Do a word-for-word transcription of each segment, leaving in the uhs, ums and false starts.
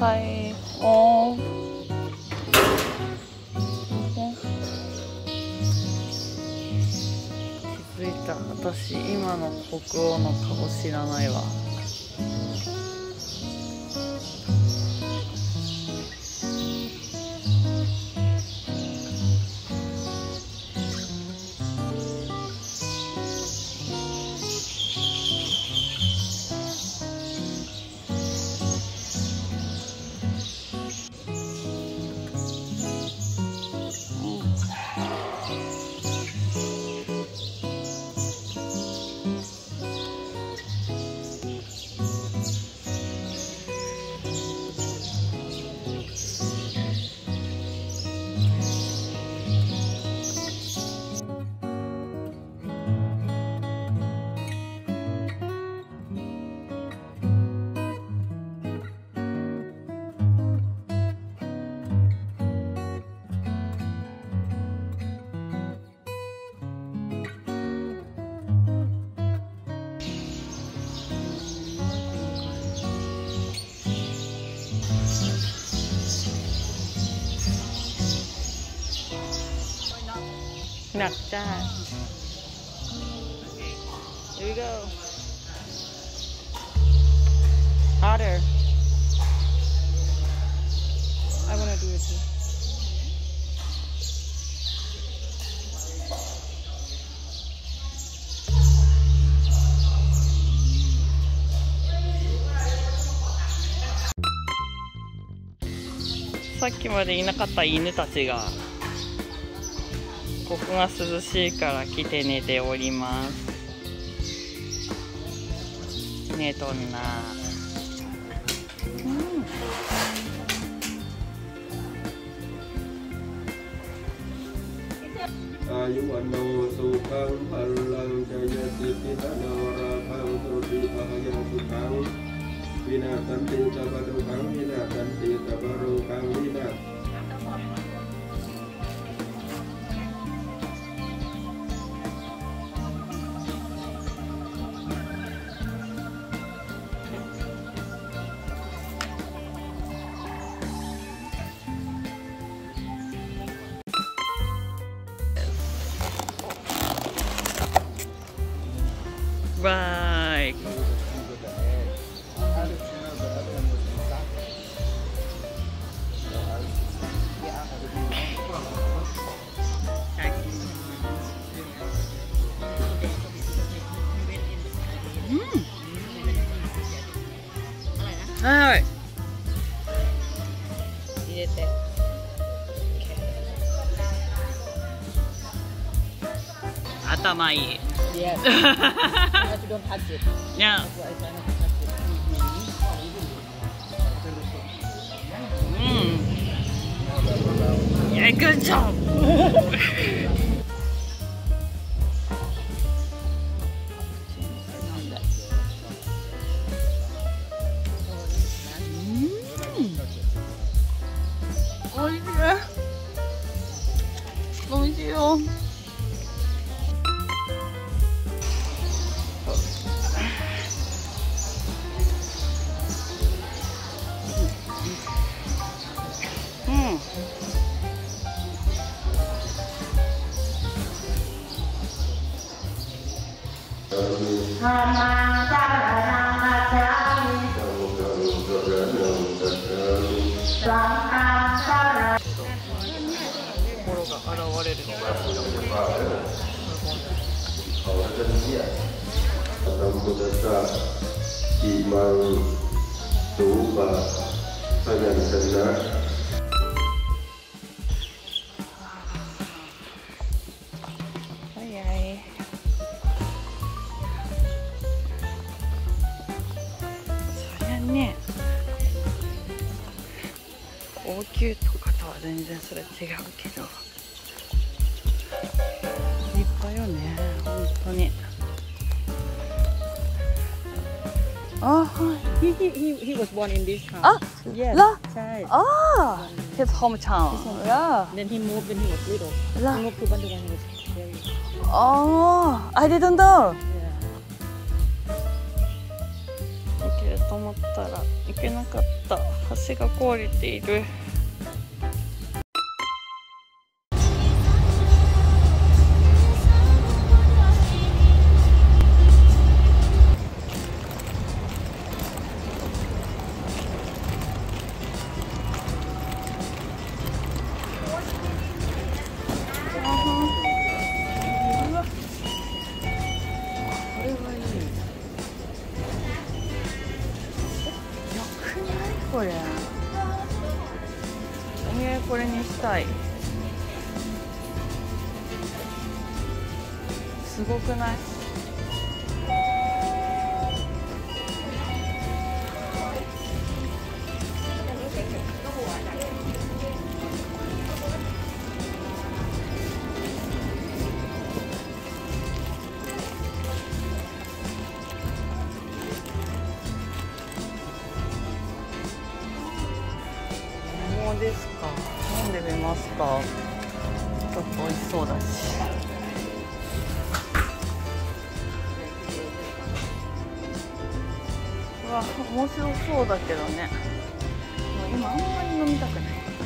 Hi. Oh.気づいた。私今の国王の顔知らないわ。หนักจ้า Here we go. Harder. I wanna do it too.さっきまでいなかった犬たちがここが涼しいから来て寝ております。寝とんな。うん。 อายุวันโนสุขังพลังใจยสิทธิธนราภังสุติภายังสุขังวินาสันติสัพพทุขังวินาสันติสัพพโรกังวินา Right. Mm. Alright. 入れて。頭いい。 Yes. You don't touch it. Yeah. That's why I try not to touch it. Mm. Yeah, good job. Mm. おいしい。おいしいよ。王宮とかとは全然それ違うけど立派よね本当に。あ、 He he he he was born in this town. あ、 Yes. ら、 ใช่あ、his hometown. Yeah. Then he moved when he was little. La. He moved to Bandung when he was very young. Oh, I didn't know. Yeah. だけどと思ったら行けなかった。橋が壊れている。これお土産これにしたい。すごくない？ですか。飲んでみますか。ちょっと美味しそうだし。うわ、面白そうだけどね。今あんまり飲みたくない。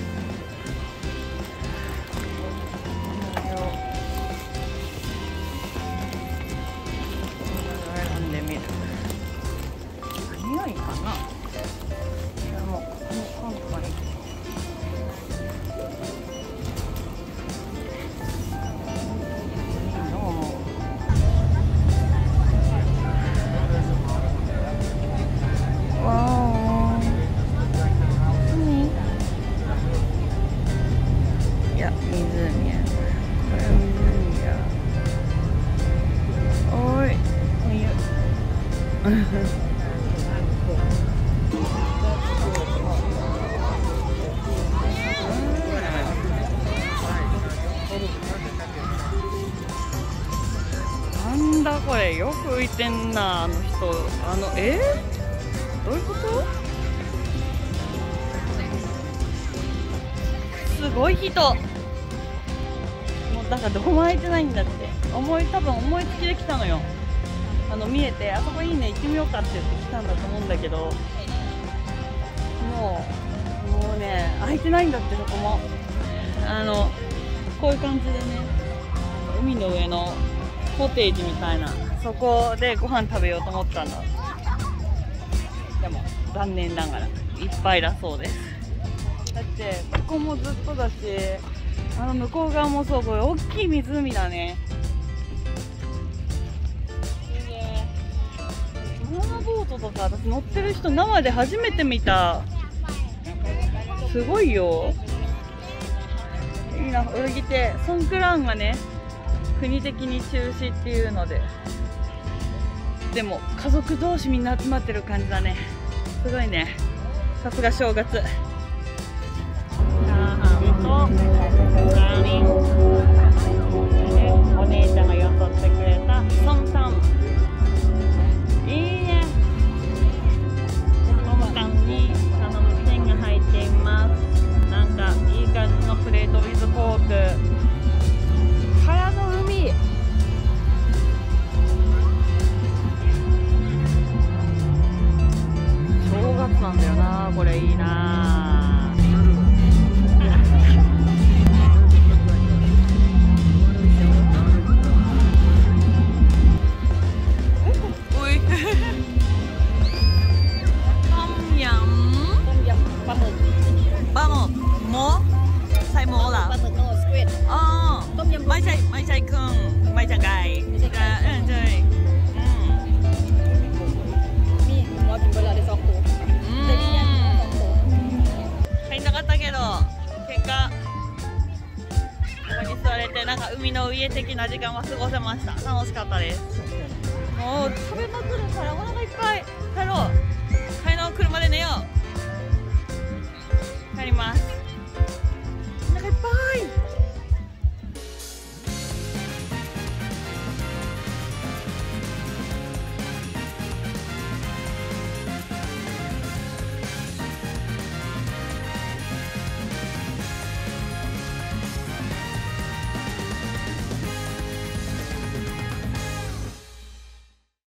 選んでみる。何がいいかな。いや、もうここのパンとかに。なんだこれ、よく浮いてんな、あの人。あのえー、どういうこと？すごい人。もうだからどこも空いてないんだって。思い多分思いつきで来たのよ。あの見えて、あそこいいね、行ってみようかって言って来たんだと思うんだけど、もうもうね、空いてないんだって。そこもあのこういう感じでね、海の上のコテージみたいな、そこでご飯食べようと思ったんだ。でも残念ながらいっぱいだそうです。だってここもずっとだし、あの向こう側もそう、これ大きい湖だね。いいね。バナナボートとか私乗ってる人生で初めて見た。すごいよ。いいな、泳ぎて。ソンクラーンがね、国的に中止っていうので、でも家族同士みんな集まってる感じだね。すごいね、さすが正月。チャーハンとラーメンで、お姉ちゃんがよそってくれたソンタン。いいね。ソンタンに頼むペンが入っています。なんかいい感じのプレートウィズフォークからの海。正月なんだよな、これいいな。おいトムヤムปลาหมึกปลาหมึกหมูใส่หมูเหรอปลาหมึกโนสควิดอ๋อต้มยำไม่ใช่ไม่ใช่เครื่องไม่ใช่ไก่จะเออใช่อืมมีหัวเป็นเวลาได้สองตัวอืมแต่นี่ยังสองตัว入んなかったけど結果ここに座れてなんか海の家的な時間は過ごせました。楽しかったです。もう食べまくるからお腹いっぱい。帰ろう帰ろう、車で寝よう。